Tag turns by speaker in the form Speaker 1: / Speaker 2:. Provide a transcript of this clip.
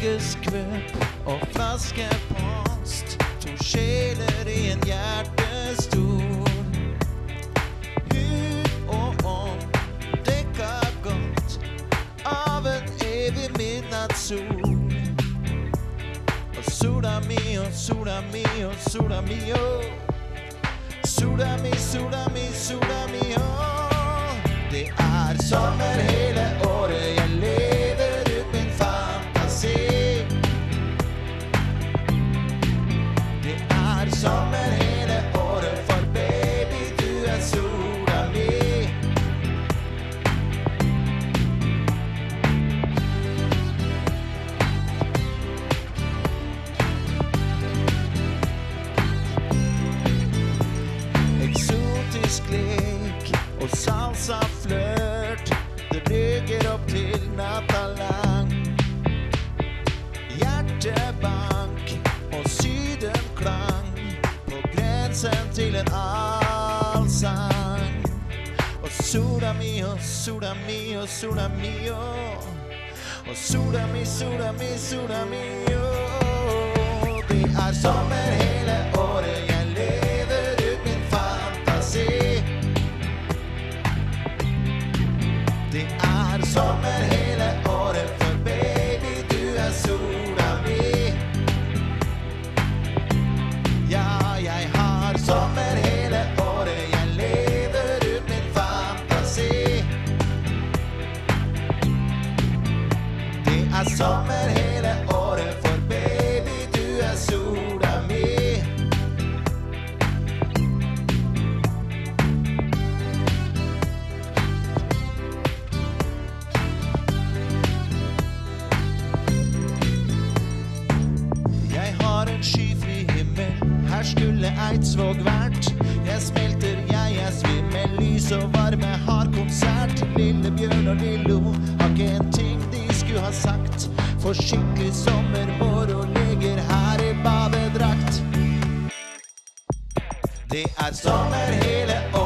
Speaker 1: fiskeskvøp og flaskepost, to sjeler i en hjertestol. Hud og ånd dekka godt av en evig midnattssol. Og sola mi, og sola mi, og sola mi, og sola mi, sola mi, sola mi, og det er sommer hele året, jeg lever ut min fantasi. Det er sommer hele året, for baby, du er sola mi. Eksotisk lek og salsa flørt, det bygger opp til natta lang. Hjertebank og sydenklang, på grensen til en allsang. Og sola mi, og sola mi, og sola mi, og sola mi, sola mi, sola mi, og det er sommer hele året, jeg lever ut min fantasi. Det er sommer hele året, for baby, du er sola mi. Ja, jeg har sommer hele året, jeg lever ut min fantasi. Det er sommer hele året, for baby, du er sola mi. Jeg har en skyfri himmel, her skulle Eidsvåg vært. Jeg smelter, jeg er svimmel, lys og varme har konsert. Lille Bjørn og Lillo har ikke en ting de skulle ha sagt. For skikkelig sommermoro ligger her i badedrakt. Det er sommer hele året.